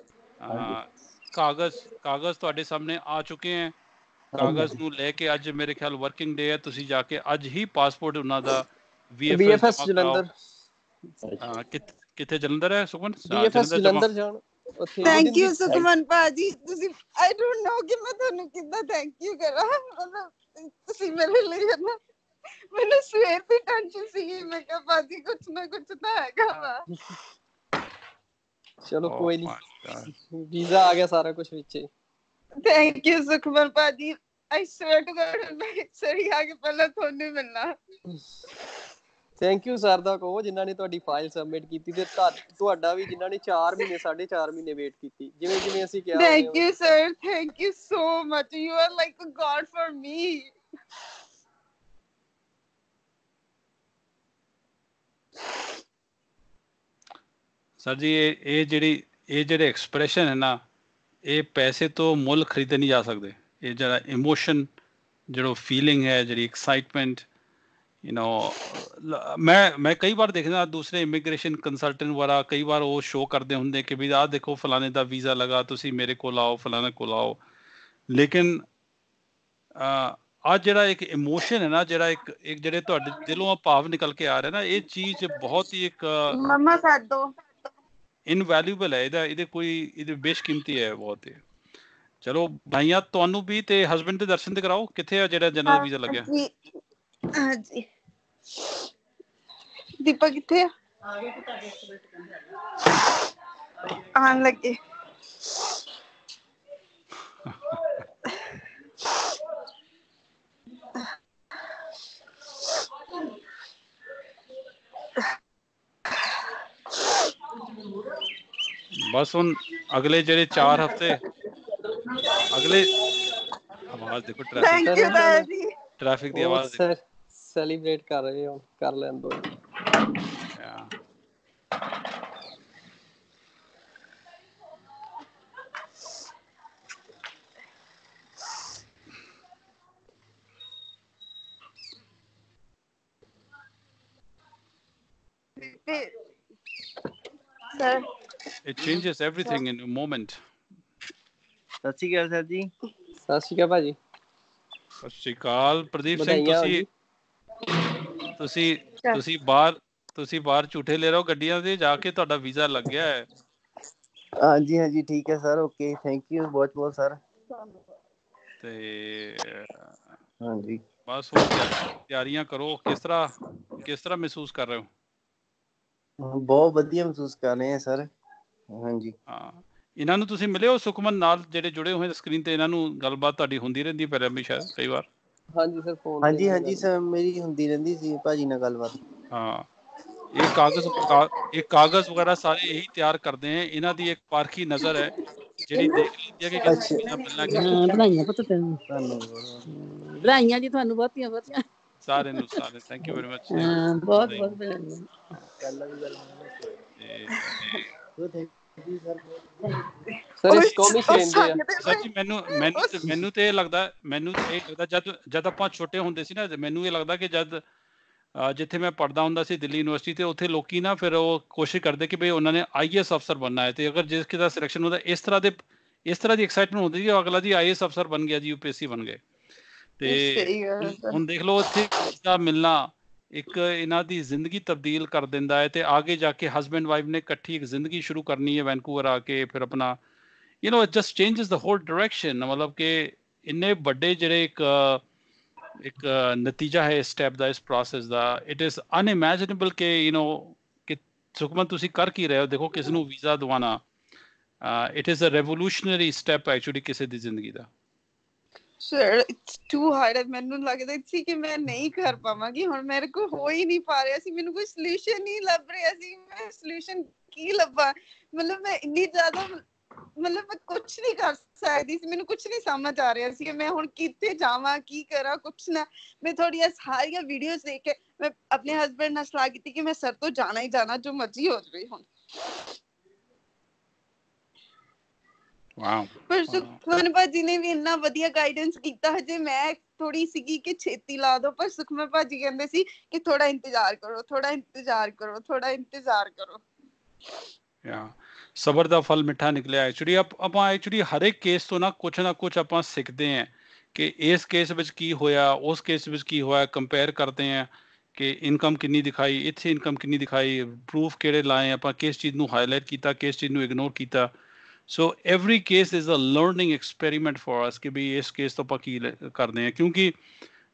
ਕਾਗਜ਼ ਤੁਹਾਡੇ ਸਾਹਮਣੇ ਆ ਚੁੱਕੇ ਹੈ। ਕਾਗਜ਼ ਨੂੰ ਲੈ ਕੇ ਅੱਜ ਮੇਰੇ ਖਿਆਲ ਵਰਕਿੰਗ ਡੇ ਹੈ, ਤੁਸੀਂ ਜਾ ਕੇ ਅੱਜ ਹੀ ਪਾਸਪੋਰਟ ਉਹਨਾਂ ਦਾ VFS ਜਲੰਧਰ। ਕਿੱਥੇ ਜਲੰਧਰ ਹੈ ਸੁਖਮਨ? ਜਲੰਧਰ ਜਾਣ। ਥੈਂਕ ਯੂ ਸੁਖਮਨ ਭਾਜੀ। ਤੁਸੀਂ ਆਈ ਡੋਨਟ ਨੋ ਕਿ ਮੈਂ ਤੁਹਾਨੂੰ ਕਿੱਦਾਂ ਥੈਂਕ ਯੂ ਕਰਾਂ। ਮਤਲਬ ਤੁਸੀਂ ਮੇਰੇ ਲਈ ਹੈ ਨਾ ਮੈਨੂੰ ਸਵੇਰ ਦੀ ਟੈਨਸ਼ਨ ਸੀ, ਮੈਂ ਕਿਹਾ ਭਾਜੀ ਕੁਛ ਨਾ ਕੁਛ ਤਾਂ ਹੈਗਾ ਵਾ। ਚਲੋ ਕੋਈ ਨਹੀਂ, ਵੀਜ਼ਾ ਆ ਗਿਆ, ਸਾਰਾ ਕੁਝ ਵਿੱਚ ਹੀ। ਥੈਂਕ ਯੂ ਸੁਖਮਨ ਭਾਜੀ, I swear to God ਮੈਂ ਸਰੀ ਆ ਕੇ ਪਹਿਲਾਂ ਤੁਹਾਨੂੰ ਮਿਲਣਾ। ਥੈਂਕ ਯੂ ਸਰ ਦਾ ਕਹੋ ਜਿਨ੍ਹਾਂ ਨੇ ਤੁਹਾਡੀ ਫਾਈਲ ਸਬਮਿਟ ਕੀਤੀ, ਤੇ ਤੁਹਾਡਾ ਵੀ ਜਿਨ੍ਹਾਂ ਨੇ 4 ਮਹੀਨੇ 4.5 ਮਹੀਨੇ ਵੇਟ ਕੀਤੀ, ਜਿਵੇਂ ਜਿਵੇਂ ਅਸੀਂ ਕਿਹਾ। Thank you sir, thank you so much, you are like a God for me. Sir ji ਇਹ ਜਿਹੜੇ ਐਕਸਪ੍ਰੈਸ਼ਨ ਹੈ ਨਾ, ਇਹ ਪੈਸੇ ਤੋਂ ਮੁੱਲ ਖਰੀਦੇ ਨਹੀਂ ਜਾ ਸਕਦੇ। ਇਹ ਜਿਹੜਾ ਇਮੋਸ਼ਨ, ਜਿਹੜਾ ਫੀਲਿੰਗ ਹੈ, ਜਿਹੜੀ ਐਕਸਾਈਟਮੈਂਟ, ਮੈਂ ਕਈ ਵਾਰ ਦੇਖਦਾ ਦੂਸਰੇ ਇਮੀਗ੍ਰੇਸ਼ਨ ਕੰਸਲਟੈਂਟ ਵਗੈਰਾ, ਕਈ ਵਾਰ ਉਹ ਸ਼ੋਅ ਕਰਦੇ ਹੁੰਦੇ ਕਿ ਵੀ ਆਹ ਦੇਖੋ ਫਲਾਣੇ ਦਾ ਵੀਜ਼ਾ ਲਗਾ, ਤੁਸੀਂ ਮੇਰੇ ਕੋਲ ਆਓ, ਫਲਾਣੇ ਕੋਲ ਆਓ। ਲੇਕਿਨ ਅੱਜ ਜਿਹੜਾ ਇੱਕ ਇਮੋਸ਼ਨ ਹੈ ਨਾ, ਜਿਹੜਾ ਇੱਕ ਜਿਹੜੇ ਤੁਹਾਡੇ ਦਿਲੋਂ ਭਾਵ ਨਿਕਲ ਕੇ ਆ ਰਿਹਾ ਨਾ, ਇਹ ਚੀਜ਼ ਬਹੁਤ ਹੀ ਇੱਕ ਮੰਮਾ ਸਾਡੋ ਇਨਵੈਲਿਊਬਲ ਹੈ। ਇਹਦੇ ਬੇਸ਼ਕੀਮਤੀ ਹੈ ਬਹੁਤ। ਚਲੋ ਭਾਈਆਂ, ਤੁਹਾਨੂੰ ਵੀ ਤੇ ਹਸਬੈਂਡ ਦੇ ਦਰਸ਼ਨ ਤੇ ਕਰਾਓ। ਕਿੱਥੇ ਆ ਜਿਹੜਾ ਜਨਰਲ ਵੀਜ਼ਾ ਲੱਗਿਆ? ਹਾਂਜੀ ਦੀਪਕ ਕਿੱਥੇ ਆ? ਆਣ ਲੱਗੇ। ਬਸ ਹੁਣ ਅਗਲੇ ਜਿਹੜੇ 4 ਹਫ਼ਤੇ, ਅਗਲੇ ਆਵਾਜ਼ ਦੇਖੋ, ਟ੍ਰੈਫਿਕ ਦੀ ਆਵਾਜ਼ ਸੈਲੀਬ੍ਰੇਟ ਕਰ ਰਹੇ ਹੋ, ਕਰ ਲੈਣ ਦੋ। Sir. It changes everything in a moment. ਸਤਿ ਸ਼੍ਰੀ ਅਕਾਲ ਸਰ ਜੀ। ਸਤਿ ਸ਼੍ਰੀ ਅਕਾਲ ਭਾਜੀ। ਸਤਿ ਸ਼੍ਰੀ ਅਕਾਲ ਪ੍ਰਦੀਪ ਸਿੰਘ। ਤੁਸੀਂ ਬਾਹਰ ਝੂਠੇ ਲੈ ਰਹੇ ਹੋ ਗੱਡੀਆਂ ਦੇ, ਜਾ ਕੇ ਤੁਹਾਡਾ ਵੀਜ਼ਾ ਲੱਗ ਗਿਆ ਹੈ। ਹਾਂਜੀ ਹਾਂਜੀ ਠੀਕ ਹੈ ਸਰ, ਓਕੇ, ਥੈਂਕ ਯੂ ਬਹੁਤ ਬਹੁਤ ਸਰ। ਤੇ ਹਾਂਜੀ ਬਸ ਹੁਣ ਤਿਆਰੀਆਂ ਕਰੋ। ਕਿਸ ਤਰ੍ਹਾਂ ਮਹਿਸੂਸ ਕਰ ਰਹੇ ਹੋ? ਬਹੁਤ ਵਧੀਆ ਮਹਿਸੂਸ ਕਰ ਰਹੇ ਹਾਂ ਸਰ। ਹਾਂਜੀ ਹਾਂ, ਇਹਨਾਂ ਨੂੰ ਤੁਸੀਂ ਮਿਲੇ ਹੋ ਸੁਖਮਨ ਨਾਲ, ਜਿਹੜੇ ਜੁੜੇ ਹੋਏ ਸਕਰੀਨ ਤੇ? ਇਹਨਾਂ ਨੂੰ ਗੱਲਬਾਤ ਤੁਹਾਡੀ ਹੁੰਦੀ ਰਹਿੰਦੀ ਹੈ ਪਹਿਲਾਂ ਵੀ ਸ਼ਾਇਦ ਕਈ ਵਾਰ? ਹਾਂਜੀ ਸਰ, ਫੋਨ ਹਾਂਜੀ ਹਾਂਜੀ ਸਰ, ਮੇਰੀ ਹੁੰਦੀ ਰਹਿੰਦੀ ਸੀ ਭਾਜੀ ਨਾਲ ਗੱਲਬਾਤ। ਹਾਂ, ਇਹ ਕਾਗਜ਼ ਵਗੈਰਾ ਸਾਰੇ ਇਹੀ ਤਿਆਰ ਕਰਦੇ ਹੈ। ਇਹਨਾਂ ਦੀ ਇੱਕ ਪਾਰਖੀ ਨਜ਼ਰ ਹੈ ਜਿਹੜੀ ਦੇਖ ਲੈਂਦੀ ਹੈ ਕਿ ਕਿਸ ਨੂੰ ਵੀਜ਼ਾ ਮਿਲਣਾ। ਵਧਾਈਆਂ ਪੁੱਤ ਤੈਨੂੰ, ਵਧਾਈਆਂ ਜੀ ਤੁਹਾਨੂੰ ਬਹੁਤੀਆਂ ਬਹੁਤੀਆਂ ਸਾਰਿਆਂ ਨੂੰ। Thank you very much. ਬਹੁਤ ਬਹੁਤ ਵਧਾਈਆਂ। ਸਰ ਜੀ ਮੈਨੂੰ ਤੇ ਇਹ ਲੱਗਦਾ ਜਦ ਆਪਾਂ ਛੋਟੇ ਹੁੰਦੇ ਸੀ ਨਾ, ਮੈਨੂੰ ਇਹ ਲੱਗਦਾ ਕਿ ਜਿੱਥੇ ਮੈਂ ਪੜ੍ਹਦਾ ਹੁੰਦਾ ਸੀ ਦਿੱਲੀ ਯੂਨੀਵਰਸਿਟੀ, ਤੇ ਉੱਥੇ ਲੋਕੀ ਨਾ ਫਿਰ ਉਹ ਕੋਸ਼ਿਸ਼ ਕਰਦੇ ਕਿ ਬਈ ਉਹਨਾਂ ਨੇ IAS ਅਫਸਰ ਬਣਨਾ ਹੈ, ਤੇ ਅਗਰ ਜਿਸ ਦਾ ਸਿਲੈਕਸ਼ਨ ਹੁੰਦਾ ਇਸ ਤਰ੍ਹਾਂ ਦੀ ਐਕਸਾਈਟਮੈਂਟ ਹੁੰਦੀ ਜੀ, ਅਗਲਾ ਜੀ IAS ਅਫਸਰ ਬਣ ਗਿਆ ਜੀ, UPSC ਬਣ ਗਏ। ਤੇ ਹੁਣ ਦੇਖ ਲਓ ਇੱਥੇ ਵੀਜ਼ਾ ਮਿਲਣਾ ਇੱਕ ਇਹਨਾਂ ਦੀ ਜ਼ਿੰਦਗੀ ਤਬਦੀਲ ਕਰ ਦਿੰਦਾ ਹੈ, ਤੇ ਆਗੇ ਜਾ ਕੇ ਹਸਬੈਂਡ ਵਾਈਫ ਨੇ ਇਕੱਠੀ ਇੱਕ ਜ਼ਿੰਦਗੀ ਸ਼ੁਰੂ ਕਰਨੀ ਹੈ ਵੈਨਕੂਵਰ ਆ ਕੇ, ਫਿਰ ਆਪਣਾ it just changes the whole direction. ਮਤਲਬ ਕਿ ਇੰਨੇ ਵੱਡੇ ਜਿਹੜੇ ਇੱਕ ਨਤੀਜਾ ਹੈ ਇਸ ਸਟੈਪ ਦਾ, ਇਸ ਪ੍ਰੋਸੈਸ ਦਾ। ਇਟ ਇਜ਼ ਅਨਇਮੈਜਿਨੇਬਲ ਕਿ ਕਿ ਸੁਖਮਨ ਤੁਸੀਂ ਕਰ ਕੀ ਰਹੇ ਹੋ? ਦੇਖੋ, ਕਿਸ ਨੂੰ ਵੀਜ਼ਾ ਦਵਾਉਣਾ, it is a revolutionary step actually ਕਿਸੇ ਦੀ ਜ਼ਿੰਦਗੀ ਦਾ। Sir, it's too hard. ਮੈਨੂੰ ਲੱਗਦਾ ਸੀ ਕਿ ਮੈਂ ਨਹੀਂ ਕਰ ਪਾਵਾਂਗੀ। ਹੁਣ ਮੇਰੇ ਕੋਲ ਹੋ ਹੀ ਨਹੀਂ ਪਾ ਰਿਹਾ ਸੀ, ਮੈਨੂੰ ਕੋਈ ਸੋਲੂਸ਼ਨ ਨਹੀਂ ਲੱਭ ਰਿਹਾ ਸੀ। ਮੈਂ ਸੋਲੂਸ਼ਨ ਕੀ ਲੱਭਾਂ? ਮਤਲਬ ਮੈਂ ਇੰਨੀ ਜ਼ਿਆਦਾ ਮੈਂ ਕੁਛ ਨਹੀਂ ਕਰ ਸਕਦੀ ਸੀ। ਮੈਨੂੰ ਕੁਛ ਨਹੀਂ ਸਮਝ ਆ ਰਿਹਾ ਸੀ ਕਿ ਮੈਂ ਹੁਣ ਕਿੱਥੇ ਜਾਵਾਂ, ਕੀ ਕਰਾਂ, ਕੁਛ ਨਾ। ਮੈਂ ਥੋੜ੍ਹੀਆਂ ਸਾਰੀਆਂ ਵੀਡੀਓਜ਼ ਦੇਖ ਕੇ ਮੈਂ ਆਪਣੇ ਹਸਬੈਂਡ ਨਾਲ ਸਲਾਹ ਕੀਤੀ ਕਿ ਮੈਂ ਸਰ ਤੋਂ ਜਾਣਾ ਹੀ ਜਾਣਾ, ਜੋ ਮਰਜ਼ੀ ਹੋ ਜਾਵੇ ਹੁਣ। ਪਰ ਸੁਖਮਨ ਭਾਜੀ ਨੇ ਵੀ ਇੰਨਾ ਵਧੀਆ ਗਾਈਡੈਂਸ ਕੀਤਾ। ਹਜੇ ਮੈਂ ਥੋੜੀ ਸੀਗੀ ਕਿ ਛੇਤੀ ਲਾ ਦੋ, ਪਰ ਸੁਖਮਨ ਭਾਜੀ ਕਹਿੰਦੇ ਸੀ ਕਿ ਥੋੜਾ ਇੰਤਜ਼ਾਰ ਕਰੋ, ਥੋੜਾ ਇੰਤਜ਼ਾਰ ਕਰੋ, ਥੋੜਾ ਇੰਤਜ਼ਾਰ ਕਰੋ। ਸਬਰ ਦਾ ਫਲ ਮਿੱਠਾ ਨਿਕਲਿਆ। ਐਕਚੁਅਲੀ ਆਪਾਂ ਹਰ ਇੱਕ ਕੇਸ ਤੋਂ ਨਾ ਕੁਛ ਆਪਾਂ ਸਿੱਖਦੇ ਹਾਂ ਕਿ ਇਸ ਕੇਸ ਵਿੱਚ ਕੀ ਹੋਇਆ, ਉਸ ਕੇਸ ਵਿੱਚ ਕੀ ਹੋਇਆ। ਕੰਪੇਅਰ ਕਰਦੇ ਹਾਂ ਕਿ ਇਨਕਮ ਕਿੰਨੀ ਦਿਖਾਈ, ਇੱਥੇ ਇਨਕਮ ਕਿੰਨੀ ਦਿਖਾਈ, ਪ੍ਰੂਫ ਕਿਹੜੇ ਲਾਏ ਆਪਾਂ, ਕਿਸ ਚੀਜ਼ ਨੂੰ ਹਾਈਲਾਈਟ ਕੀਤਾ, ਕਿਸ ਚੀਜ਼ ਨੂੰ ਇਗਨੋਰ ਕੀਤਾ। So every case is a learning experiment for us ਕਿ ਵੀ ਇਸ ਕੇਸ ਤੋਂ ਆਪਾਂ ਕੀ ਕਰਦੇ ਹਾਂ। ਕਿਉਂਕਿ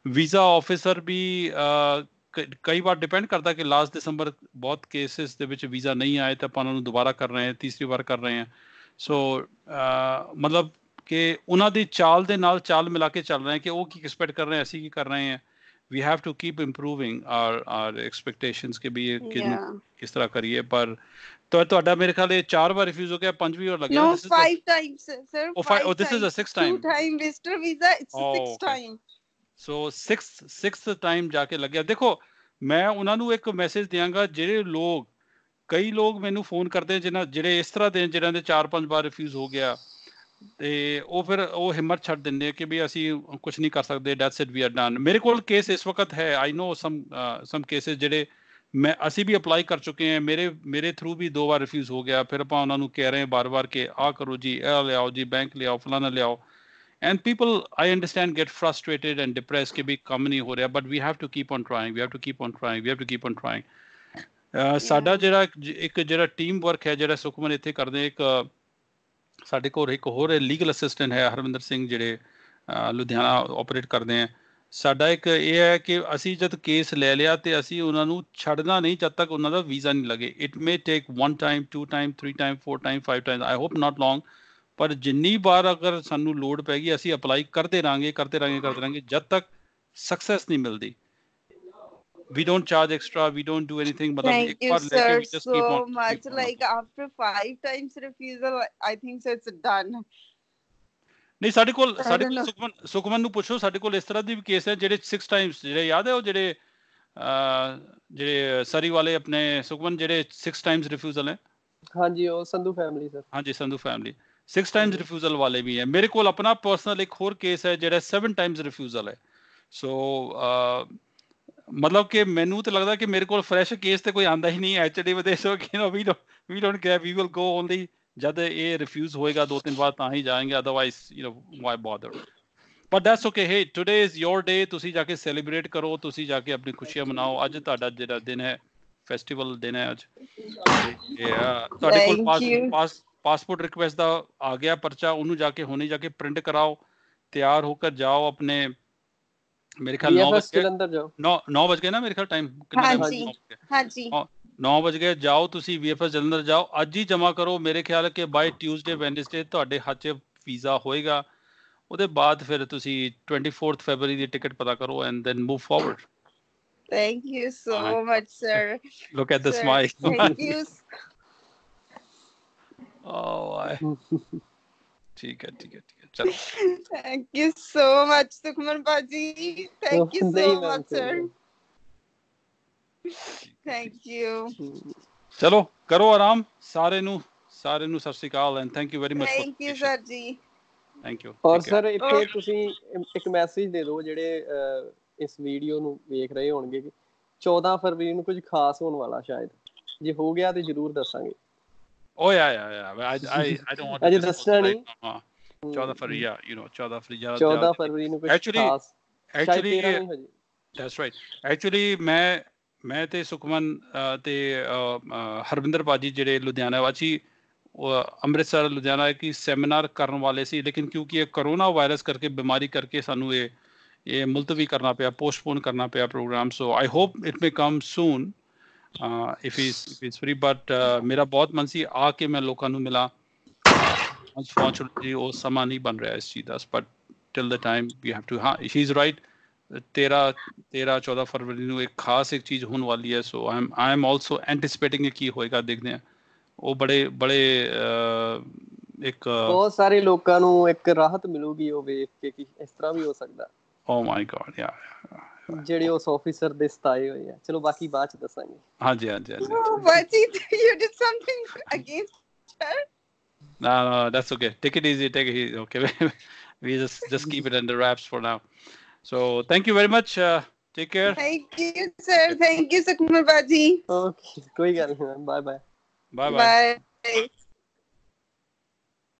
ਵੀਜ਼ਾ ਆਫਿਸਰ ਵੀ ਕਈ ਵਾਰ ਡਿਪੈਂਡ ਕਰਦਾ ਕਿ ਲਾਸਟ ਦਸੰਬਰ ਬਹੁਤ ਕੇਸਿਸ ਦੇ ਵਿੱਚ ਵੀਜ਼ਾ ਨਹੀਂ ਆਏ ਤਾਂ ਆਪਾਂ ਉਹਨਾਂ ਨੂੰ ਦੁਬਾਰਾ ਕਰ ਰਹੇ ਹਾਂ, ਤੀਸਰੀ ਵਾਰ ਕਰ ਰਹੇ ਹਾਂ। ਸੋ ਮਤਲਬ ਕਿ ਉਹਨਾਂ ਦੀ ਚਾਲ ਦੇ ਨਾਲ ਚਾਲ ਮਿਲਾ ਕੇ ਚੱਲ ਰਹੇ ਹਾਂ ਕਿ ਉਹ ਕੀ ਐਕਸਪੈਕਟ ਕਰ ਰਹੇ हैं, ਅਸੀਂ ਕੀ ਕਰ ਰਹੇ हैं। we have to keep improving our expectations ਕਿ ਵੀ ਕਿਸ ਤਰ੍ਹਾਂ ਕਰੀਏ। ਪਰ ਤੁਹਾਡਾ ਮੇਰੇ ਖਿਆਲ ਇਹ 4 ਵਾਰ ਰਿਫਿਊਜ਼ ਹੋ ਗਿਆ, 5ਵੀਂ ਵਾਰ ਲੱਗਿਆ। No, 5 times, sir. 5 oh, this is the 6th time. 2-time visitor visa, it's the 6th time. So 6th time ਜਾ ਕੇ ਲੱਗਿਆ। ਦੇਖੋ ਮੈਂ ਉਹਨਾਂ ਨੂੰ ਇੱਕ ਮੈਸੇਜ ਦਿਆਂਗਾ, ਜਿਹੜੇ ਲੋਕ ਕਈ ਲੋਕ ਮੈਨੂੰ ਫੋਨ ਕਰਦੇ ਜਿਹੜੇ ਇਸ ਤਰ੍ਹਾਂ ਦੇ ਜਿਹਨਾਂ ਦੇ 4-5 ਵਾਰ ਰਿਫਿਊਜ਼ ਹੋ ਗਿਆ ਤੇ ਉਹ ਫਿਰ ਉਹ ਹਿੰਮਤ ਛੱਡ ਦਿੰਦੇ ਆ ਕਿ ਵੀ ਅਸੀਂ ਕੁਝ ਨਹੀਂ ਕਰ ਸਕਦੇ, that's it, we are done. ਮੇਰੇ ਕੋਲ ਕੇਸ ਇਸ ਵਕਤ ਹੈ, ਆਈ ਨੋ ਸਮ ਕੇਸਿਸ ਜਿਹੜੇ ਅਸੀਂ ਵੀ ਅਪਲਾਈ ਕਰ ਚੁੱਕੇ ਹਾਂ, ਮੇਰੇ ਥਰੂ ਵੀ 2 ਵਾਰ ਰਿਫਿਊਜ਼ ਹੋ ਗਿਆ। ਫਿਰ ਆਪਾਂ ਉਹਨਾਂ ਨੂੰ ਕਹਿ ਰਹੇ ਹਾਂ ਬਾਰ-ਬਾਰ ਕਿ ਆਹ ਕਰੋ ਜੀ, ਇਹ ਲਿਆਓ ਜੀ, ਬੈਂਕ ਲਿਆਓ, ਫਲਾਣਾ ਲਿਆਓ। And people, I understand, get frustrated and depressed ਕਿ ਵੀ ਕੰਮ ਨਹੀਂ ਹੋ ਰਿਹਾ, but we have to keep on trying, we have to keep on trying, we have to keep on trying. ਸਾਡਾ ਜਿਹੜਾ ਟੀਮ ਵਰਕ ਹੈ, ਜਿਹੜਾ ਸੁਖਮਨ ਇੱਥੇ ਕਰਦੇ, ਇੱਕ ਸਾਡੇ ਕੋਲ ਇੱਕ ਹੋਰ ਲੀਗਲ ਅਸਿਸਟੈਂਟ ਹੈ ਹਰਵਿੰਦਰ ਸਿੰਘ, ਜਿਹੜੇ ਲੁਧਿਆਣਾ ਆਪਰੇਟ ਕਰਦੇ ਹੈ। ਸਾਡਾ ਇੱਕ ਇਹ ਹੈ ਕਿ ਅਸੀਂ ਜਦ ਕੇਸ ਲੈ ਲਿਆ ਤੇ ਅਸੀਂ ਉਹਨਾਂ ਨੂੰ ਛੱਡਣਾ ਨਹੀਂ ਜਦ ਤੱਕ ਉਹਨਾਂ ਦਾ ਵੀਜ਼ਾ ਨਹੀਂ ਲੱਗੇ। It may take 1 time, 2 time, 3 time, 4 time, 5 times, I hope not long, ਪਰ ਜਿੰਨੀ ਵਾਰ ਅਗਰ ਸਾਨੂੰ ਲੋੜ ਪੈ ਗਈ ਅਸੀਂ ਅਪਲਾਈ ਕਰਦੇ ਰਹਾਂਗੇ ਜਦ ਤੱਕ ਸਕਸੈਸ ਨਹੀਂ ਮਿਲਦੀ। We don't charge extra, we don't do anything. Thank you, sir, so much. Like after 5 times refusal, I think so it's done. ਨਹੀਂ, ਸਾਡੇ ਕੋਲ ਸੁਖਮਨ ਨੂੰ ਪੁੱਛੋ, ਸਾਡੇ ਕੋਲ ਇਸ ਤਰ੍ਹਾਂ ਦੀ ਵੀ ਕੇਸ ਹੈ ਜਿਹੜੇ 6 times, ਜਿਹੜੇ ਯਾਦ ਹੈ ਉਹ ਜਿਹੜੇ ਸਰੀ ਵਾਲੇ ਆਪਣੇ ਸੁਖਮਨ, ਜਿਹੜੇ 6 times ਰਿਫਿਊਜ਼ਲ ਹੈ। ਹਾਂਜੀ, ਉਹ ਸੰਧੂ ਫੈਮਿਲੀ ਸਰ। ਹਾਂਜੀ, ਸੰਧੂ ਫੈਮਿਲੀ 6 times ਰਿਫਿਊਜ਼ਲ ਵਾਲੇ ਵੀ ਹੈ। ਮੇਰੇ ਕੋਲ ਆਪਣਾ ਪਰਸਨਲ ਇੱਕ ਹੋਰ ਕੇਸ ਹੈ ਜਿਹੜਾ 7 times ਰਿਫਿਊਜ਼ਲ ਹੈ। ਸੋ ਮਤਲਬ ਕਿ ਮੈਨੂੰ ਤਾਂ ਲੱਗਦਾ ਕਿ ਮੇਰੇ ਕੋਲ ਫਰੈਸ਼ ਕੇਸ ਤੇ ਕੋਈ ਆਉਂਦਾ ਹੀ ਨਹੀਂ ਹੈ HD ਵਿਦੇਸ਼। So we don't care, we will go only ਜਦ ਇਹ ਰਿਫਿਊਜ਼ ਹੋਏਗਾ 2-3 ਵਾਰ ਤਾਂ ਹੀ ਜਾਏਂਗੇ, otherwise why bother. But that's okay. Hey, today is your day, ਤੁਸੀਂ ਜਾ ਕੇ ਸੈਲੀਬ੍ਰੇਟ ਕਰੋ, ਤੁਸੀਂ ਜਾ ਕੇ ਆਪਣੀ ਖੁਸ਼ੀਆਂ ਮਨਾਓ। ਅੱਜ ਤੁਹਾਡਾ ਜਿਹੜਾ ਦਿਨ ਹੈ, ਫੈਸਟੀਵਲ ਦਿਨ ਹੈ ਅੱਜ। ਤੁਹਾਡੇ ਕੋਲ ਪਾਸਪੋਰਟ ਰਿਕੁਐਸਟ ਦਾ ਆ ਗਿਆ ਪਰਚਾ, ਉਹਨੂੰ ਜਾ ਕੇ ਹੁਣੇ ਜਾ ਕੇ ਪ੍ਰਿੰਟ ਕਰਾਓ, ਤਿਆਰ ਹੋ ਕਰ ਜਾਓ ਆਪਣੇ। ਮੇਰੇ ਖਿਆਲ 9 ਵਜ ਗਏ ਨਾ, ਮੇਰੇ ਖਿਆਲ ਟਾਈਮ ਹਾਂਜੀ 9 ਵਜ ਗਏ। ਜਾਓ ਤੁਸੀਂ VFS ਜਲੰਧਰ ਜਾਓ, ਅੱਜ ਹੀ ਜਮ੍ਹਾਂ ਕਰੋ। ਮੇਰੇ ਖਿਆਲ ਕਿ ਬਾਈ ਟਿਊਜ਼ਡੇ ਵੈਨਸਡੇ ਤੁਹਾਡੇ ਹੱਥ 'ਚ ਵੀਜ਼ਾ ਹੋਏਗਾ। ਉਹਦੇ ਬਾਅਦ ਫਿਰ ਤੁਸੀਂ 24 ਫਰਵਰੀ ਦੀ ਟਿਕਟ ਪਤਾ ਕਰੋ and then move forward. Thank you so much, sir. Look at the smile. Thank you. ठीक है चलो। Thank you so much, Sukhman Baji. Thank you so much, sir. Thank you. ਚਲੋ ਕਰੋ ਆਰਾਮ, ਸਾਰਿਆਂ ਨੂੰ ਸਤਿ ਸ਼੍ਰੀ ਅਕਾਲ and thank you very much. Thank you, sir ji. Thank you. ਔਰ ਸਰ ਇੱਥੇ ਤੁਸੀਂ ਇੱਕ ਮੈਸੇਜ ਦੇ ਦਿਓ ਜਿਹੜੇ ਇਸ ਵੀਡੀਓ ਨੂੰ ਵੇਖ ਰਹੇ ਹੋਣਗੇ ਕਿ 14 ਫਰਵਰੀ ਨੂੰ ਕੁਝ ਖਾਸ ਹੋਣ ਵਾਲਾ, ਸ਼ਾਇਦ ਜੇ ਹੋ ਗਿਆ ਤੇ ਜ਼ਰੂਰ ਦੱਸਾਂਗੇ। Oh yeah. I don't want to ਦੱਸਣਾ ਨਹੀਂ। 14 ਫਰਵਰੀ, 14 ਫਰਵਰੀ ਨੂੰ ਕੁਝ ਖਾਸ, actually that's right. Actually ਮੈਂ ਤੇ ਸੁਖਮਨ ਤੇ ਹਰਵਿੰਦਰ ਬਾਜੀ ਜਿਹੜੇ ਲੁਧਿਆਣਾ ਵਾਚੀ ਅੰਮ੍ਰਿਤਸਰ ਲੁਧਿਆਣਾ ਇੱਕ ਸੈਮੀਨਾਰ ਕਰਨ ਵਾਲੇ ਸੀ, ਲੇਕਿਨ ਕਿਉਂਕਿ ਇਹ ਕਰੋਨਾ ਵਾਇਰਸ ਕਰਕੇ, ਬਿਮਾਰੀ ਕਰਕੇ ਸਾਨੂੰ ਇਹ ਮੁਲਤਵੀ ਕਰਨਾ ਪਿਆ, ਪੋਸਟਪੋਨ ਕਰਨਾ ਪਿਆ program. So I hope it may come soon if he's free, but ਮੇਰਾ ਬਹੁਤ ਮਨ ਸੀ ਆ ਕੇ ਮੈਂ ਲੋਕਾਂ ਨੂੰ ਮਿਲਾਂ। Unfortunately ਉਹ ਸਮਾਂ ਨਹੀਂ ਬਣ ਰਿਹਾ ਇਸ ਚੀਜ਼ ਦਾ, but till the time we have to, ਹਾਂ she's right, 13-14 ਫਰਵਰੀ ਨੂੰ ਇੱਕ ਖਾਸ ਇੱਕ ਚੀਜ਼ ਹੋਣ ਵਾਲੀ ਹੈ। ਸੋ I am also anticipating ਕੀ ਹੋਏਗਾ, ਦੇਖਦੇ ਹਾਂ। ਉਹ ਬੜੇ ਇੱਕ ਬਹੁਤ ਸਾਰੇ ਲੋਕਾਂ ਨੂੰ ਇੱਕ ਰਾਹਤ ਮਿਲੂਗੀ ਉਹ ਵੇਖ ਕੇ ਕਿ ਇਸ ਤਰ੍ਹਾਂ ਵੀ ਹੋ ਸਕਦਾ। Oh my God, yeah. ਜਿਹੜੇ ਉਸ ਆਫੀਸਰ ਦੇ ਸਤਾਏ ਹੋਏ ਆ। ਚਲੋ ਬਾਕੀ ਬਾਅਦ ਚ ਦੱਸਾਂਗੇ। ਹਾਂਜੀ But you did something against her? No, that's okay. Take it easy. Okay. We just keep it under wraps for now. So thank you very much. Take care. Thank you, sir. Thank you, Sukhman Baji. Okay. ਕੋਈ ਗੱਲ ਨਹੀਂ। Bye. Bye.